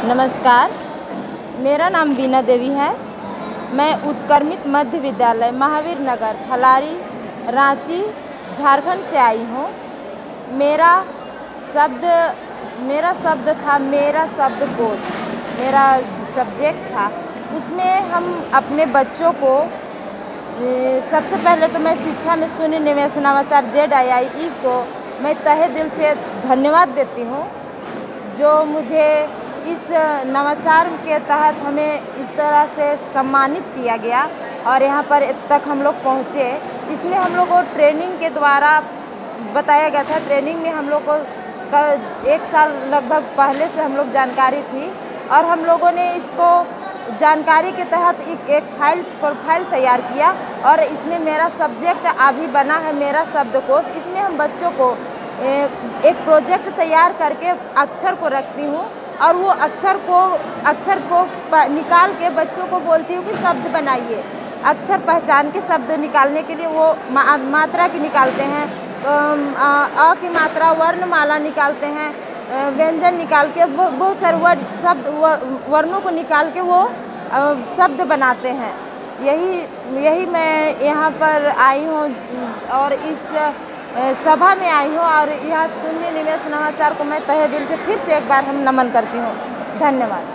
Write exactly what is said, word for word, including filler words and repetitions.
नमस्कार, मेरा नाम वीना देवी है। मैं उत्क्रमित मध्य विद्यालय महावीर नगर खलारी रांची झारखंड से आई हूँ। मेरा शब्द मेरा शब्द था मेरा शब्दकोश, मेरा सब्जेक्ट था। उसमें हम अपने बच्चों को सबसे पहले तो मैं शिक्षा में शून्य निवेश नवाचार जेड आई आई ई को मैं तहे दिल से धन्यवाद देती हूँ, जो मुझे इस नवाचार के तहत हमें इस तरह से सम्मानित किया गया और यहाँ पर तक हम लोग पहुँचे। इसमें हम लोग को ट्रेनिंग के द्वारा बताया गया था। ट्रेनिंग में हम लोग को एक साल लगभग पहले से हम लोग जानकारी थी और हम लोगों ने इसको जानकारी के तहत एक, एक फाइल प्रोफाइल तैयार किया और इसमें मेरा सब्जेक्ट अभी बना है मेरा शब्दकोश। इसमें हम बच्चों को एक प्रोजेक्ट तैयार करके अक्षर को रखती हूँ और वो अक्षर को अक्षर को निकाल के बच्चों को बोलती हूँ कि शब्द बनाइए। अक्षर पहचान के शब्द निकालने के लिए वो मा, मात्रा की निकालते हैं, अ की मात्रा, वर्णमाला निकालते हैं, व्यंजन निकाल के बहुत सारे वर्ड शब्द वर्णों को निकाल के वो शब्द बनाते हैं। यही यही मैं यहाँ पर आई हूँ और इस सभा में आई हूँ और यहाँ शून्य निवेश नवाचार को मैं तहे दिल से फिर से एक बार हम नमन करती हूँ। धन्यवाद।